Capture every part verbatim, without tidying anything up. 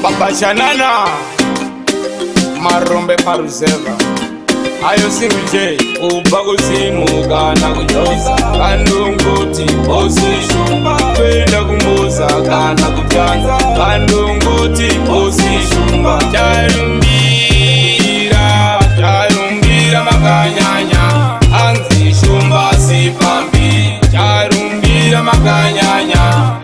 Babashanana Marombe Paruseva Ayo Singuche Ubago Simugana Kujosa Kandungoti Osi Shumba Penda Kumbosa Kana Kujanza Kandungoti Osi Shumba Charumbira Charumbira Makanyanya Anzi Shumba Sipambi Charumbira Makanyanya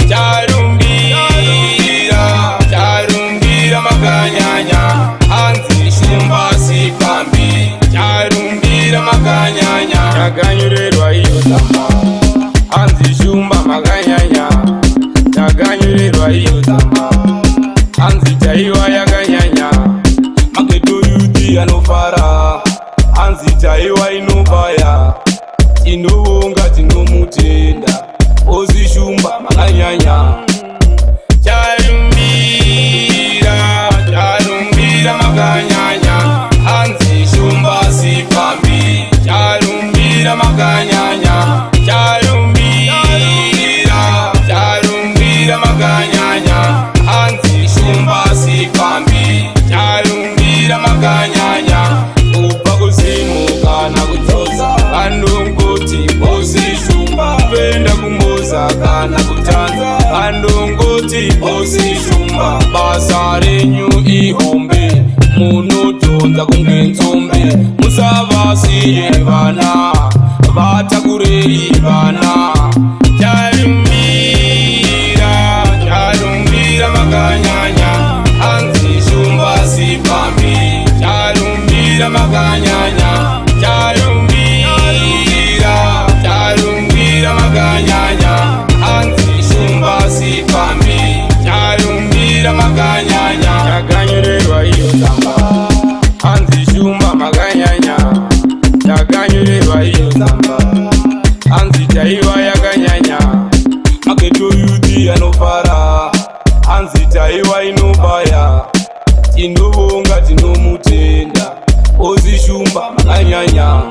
Charumbira Charumbira Makanyanya Anzi Shumba Sipambi Charumbira Makanyanya Chaganyurerwa iyo tamba Anzi Shumba Makanyanya Chaganyurerwa iyo tamba Anzi Chaiwa Yakanyanya Maketo yuti anofara Anzi Chaiwa inobaya Inobonga tinomutenda Ozi Shumba Makanyanya Charumbira Charumbira Makanyanya Anzi Shumba Sipambi Charumbira Makanyanya Charumbira Charumbira Makanyanya Anzi Shumba Sipambi Charumbira Makanyanya Upago Simugana Kujosa Kandungoti Osi Shumba Penda Kumbosa Kana Kujanza Kandungoti Osi Shumba Basarenyu ihombe Munotonza kungenzombe Musavasiye vana Vatakurei vana Charumbira Charumbira Makanyanya Anzi Shumba Sipambi Charumbira Makanyanya Charumbira Charumbira Makanyanya Anzi Shumba Sipambi Charumbira Makanyanya Chaganyurerwa iyo tamba Anzi Shumba Makanyanya Chaganyurerwa iyo tamba Anzi Chaiwa Yakanyanya Maketo yuti anofara Anzi Chaiwa inobaya Inobonga tinomutenda Ozi Shumba Makanyanya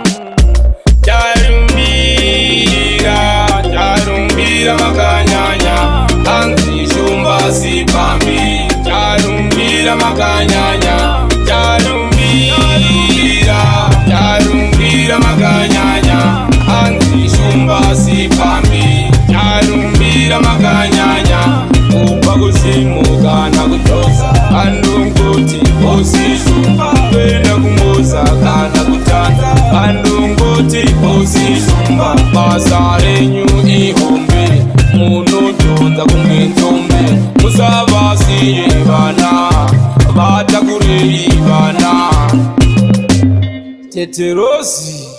Charumbira Charumbira Makanyanya Anzi Shumba Sipambi Charumbira Makanyanya Charumbira Charumbira Makanyanya Anzi Shumba Sipambi Charumbira Makanyanya Upago Simugana Kujosa Kandungoti Osi Shumba Penda Kumbosa Kana Kujanza Kandungoti Osi Shumba Basarenyu ihombe Munotonza kungenzombe Musavasiye vana Vatakurei vana Teterosi